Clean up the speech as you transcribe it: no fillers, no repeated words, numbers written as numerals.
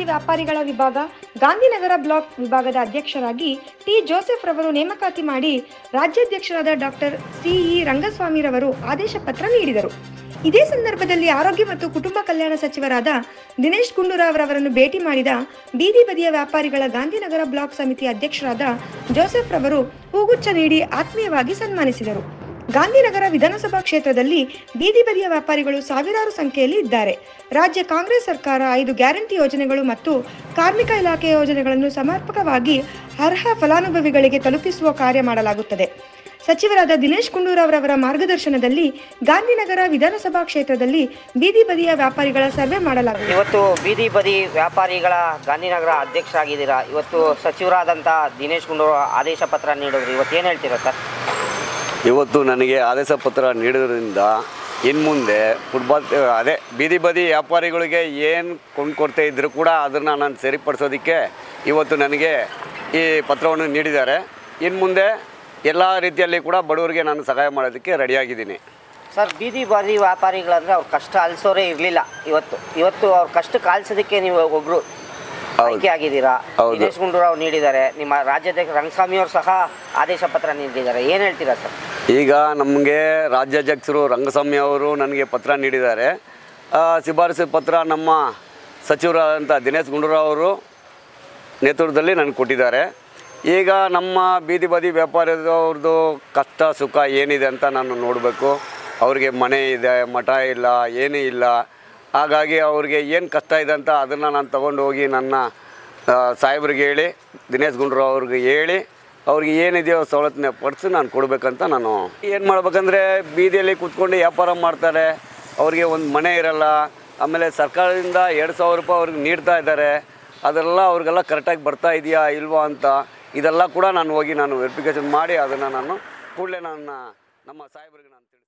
ವ್ಯಾಪಾರಿಗಳ ವಿಭಾಗ ಗಾಂಧಿನಗರ ಬ್ಲಾಕ್ ವಿಭಾಗದ ಅಧ್ಯಕ್ಷರಾಗಿ ಟಿ ಜೋಸೆಫ್ ರವರು ನೇಮಕಾತಿ ಮಾಡಿ ರಾಜ್ಯಾಧ್ಯಕ್ಷರಾದ ಡಾಕ್ಟರ್ ಸಿಇ ರಂಗಸ್ವಾಮಿರವರು ಆದೇಶ ಪತ್ರ ನೀಡಿದರು. ಇದೇ ಸಂದರ್ಭದಲ್ಲಿ ಆರೋಗ್ಯ ಮತ್ತು ಕುಟುಂಬ ಕಲ್ಯಾಣ ಸಚಿವರಾದ ದಿನೇಶ್ ಗುಂಡೂರಾವ್ ರವರನ್ನು ಭೇಟಿ ಮಾಡಿದ ಬೀದಿ ಬದಿಯ ವ್ಯಾಪಾರಿಗಳ ಗಾಂಧಿನಗರ ಬ್ಲಾಕ್ ಸಮಿತಿ ಅಧ್ಯಕ್ಷರಾದ ಜೋಸೆಫ್ ರವರು ಹೂಗುಚ್ಛ ನೀಡಿ ಆತ್ಮೀಯವಾಗಿ ಸನ್ಮಾನಿಸಿದರು. ಗಾಂಧಿನಗರ ವಿಧಾನಸಭಾ ಕ್ಷೇತ್ರದಲ್ಲಿ ಬೀದಿ ಬದಿಯ ವ್ಯಾಪಾರಿಗಳು ಸಾವಿರಾರು ಸಂಖ್ಯೆಯಲ್ಲಿ ಇದ್ದಾರೆ. ರಾಜ್ಯ ಕಾಂಗ್ರೆಸ್ ಸರ್ಕಾರ 5 ಗ್ಯಾರಂಟಿ ಯೋಜನೆಗಳು ಮತ್ತು ಕಾರ್ಮಿಕ ಇಲಾಖೆ ಯೋಜನೆಗಳನ್ನು ಸಮರ್ಪಕವಾಗಿ ಅರ್ಹ ಫಲಾನುಭವಿಗಳಿಗೆ ತಲುಪಿಸುವ ಕಾರ್ಯ ಮಾಡಲಾಗುತ್ತದೆ. ಸಚಿವರಾದ ದಿನೇಶ್ ಗುಂಡೂರಾವ್ ರವರ ಮಾರ್ಗದರ್ಶನದಲ್ಲಿ ಗಾಂಧಿನಗರ ವಿಧಾನಸಭಾ ಕ್ಷೇತ್ರದಲ್ಲಿ ಬೀದಿ ಬದಿಯ ವ್ಯಾಪಾರಿಗಳ ಸರ್ವೆ ಮಾಡಲಾಗಿದೆ. ಇವತ್ತು ಬೀದಿ ಬದಿ ವ್ಯಾಪಾರಿಗಳ ಗಾಂಧಿನಗರ ಅಧ್ಯಕ್ಷರಾಗಿದ್ದೀರಾ. ಇವತ್ತು ಸಚಿವರಾದಂಥ ದಿನೇಶ್ ಗುಂಡೂರಾವ್ ಆದೇಶ ಪತ್ರ ನೀಡಿದ್ರು. ಇವತ್ತು ಏನು ಹೇಳ್ತೀರಾ ಸರ್? ಇವತ್ತು ನನಗೆ ಆದೇಶ ಪತ್ರ ನೀಡೋದ್ರಿಂದ ಇನ್ನು ಮುಂದೆ ಬೀದಿ ಬದಿ ವ್ಯಾಪಾರಿಗಳಿಗೆ ಏನು ಕೊಂಡ್ಕೊಡ್ತಾ ಇದ್ದರೂ ಕೂಡ ಅದನ್ನು ನಾನು ಸರಿಪಡಿಸೋದಕ್ಕೆ ಇವತ್ತು ನನಗೆ ಈ ಪತ್ರವನ್ನು ನೀಡಿದ್ದಾರೆ. ಇನ್ನು ಮುಂದೆ ಎಲ್ಲ ರೀತಿಯಲ್ಲಿ ಕೂಡ ಬಡವರಿಗೆ ನಾನು ಸಹಾಯ ಮಾಡೋದಕ್ಕೆ ರೆಡಿಯಾಗಿದ್ದೀನಿ. ಸರ್, ಬೀದಿ ಬದಿ ವ್ಯಾಪಾರಿಗಳಂದರೆ ಅವ್ರ ಕಷ್ಟ ಅಲಿಸೋರೇ ಇರಲಿಲ್ಲ. ಇವತ್ತು ಅವ್ರ ಕಷ್ಟಕ್ಕೆ ಆಲಿಸೋದಕ್ಕೆ ನೀವು ಒಬ್ಬರು ಆಯ್ಕೆ ಆಗಿದ್ದೀರಾ. ದಿನೇಶ್ ಗುಂಡೂರಾವ್ ನೀಡಿದ್ದಾರೆ, ನಿಮ್ಮ ರಾಜ್ಯಾಧ್ಯಕ್ಷ ರಂಗಸ್ವಾಮಿ ಅವರು ಸಹ ಆದೇಶ ಪತ್ರ ನೀಡಿದ್ದಾರೆ. ಏನು ಹೇಳ್ತೀರಾ ಸರ್? ಈಗ ನಮಗೆ ರಾಜ್ಯಾಧ್ಯಕ್ಷರು ರಂಗಸ್ವಾಮಿ ಅವರು ನನಗೆ ಪತ್ರ ನೀಡಿದ್ದಾರೆ. ಶಿಫಾರಸು ಪತ್ರ ನಮ್ಮ ಸಚಿವರಾದಂಥ ದಿನೇಶ್ ಗುಂಡೂರಾವ್ ಅವರು ನೇತೃತ್ವದಲ್ಲಿ ನನಗೆ ಕೊಟ್ಟಿದ್ದಾರೆ. ಈಗ ನಮ್ಮ ಬೀದಿ ಬದಿ ವ್ಯಾಪಾರದವ್ರದ್ದು ಕಷ್ಟ ಸುಖ ಏನಿದೆ ಅಂತ ನಾನು ನೋಡಬೇಕು. ಅವ್ರಿಗೆ ಮನೆ ಇದೆ, ಮಠ ಇಲ್ಲ, ಏನೂ ಇಲ್ಲ. ಹಾಗಾಗಿ ಅವ್ರಿಗೆ ಏನು ಕಷ್ಟ ಇದೆ ಅಂತ ಅದನ್ನು ನಾನು ತೊಗೊಂಡು ಹೋಗಿ ನನ್ನ ಸಾಹೇಬ್ರಿಗೆ ಹೇಳಿ, ದಿನೇಶ್ ಗುಂಡೂರಾವ್ ಅವ್ರಿಗೆ ಹೇಳಿ, ಅವ್ರಿಗೆ ಏನಿದೆಯೋ ಸವಲತ್ತನ್ನ ಪಡಿಸಿ ನಾನು ಕೊಡಬೇಕಂತ ನಾನು ಏನು ಮಾಡ್ಬೇಕಂದ್ರೆ, ಬೀದಿಯಲ್ಲಿ ಕೂತ್ಕೊಂಡು ವ್ಯಾಪಾರ ಮಾಡ್ತಾರೆ, ಅವ್ರಿಗೆ ಒಂದು ಮನೆ ಇರಲ್ಲ. ಆಮೇಲೆ ಸರ್ಕಾರದಿಂದ 2,000 ರೂಪಾಯಿ ಅವ್ರಿಗೆ ನೀಡ್ತಾ ಇದ್ದಾರೆ. ಅದೆಲ್ಲ ಅವ್ರಿಗೆಲ್ಲ ಕರೆಕ್ಟಾಗಿ ಬರ್ತಾ ಇದೆಯಾ ಇಲ್ವಾ ಅಂತ ಇದೆಲ್ಲ ಕೂಡ ನಾನು ಹೋಗಿ ವೆರಿಫಿಕೇಷನ್ ಮಾಡಿ ಅದನ್ನು ನಾನು ಕೂಡಲೇ ನಮ್ಮ ಸಾಹೇಬ್ರಿಗೆ ನಾನು ತಿಳಿಸಿ